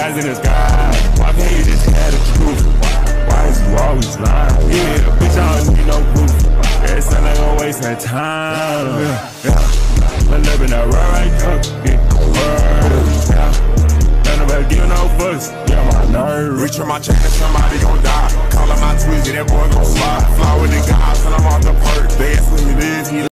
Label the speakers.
Speaker 1: eyes in the sky. Why can't you just have the truth? Why is you always lying? Yeah, bitch, I don't need no proof. That son ain't gonna waste my time. Yeah. I'm living that right up. Yeah. Ain't nobody giving no fucks. Yeah, my nerve.
Speaker 2: Reach for my chain and somebody gon' die. Call up my Twizzy, that boy gon' slide. Fly with the guys and I'm on the perk. They ask where he live, he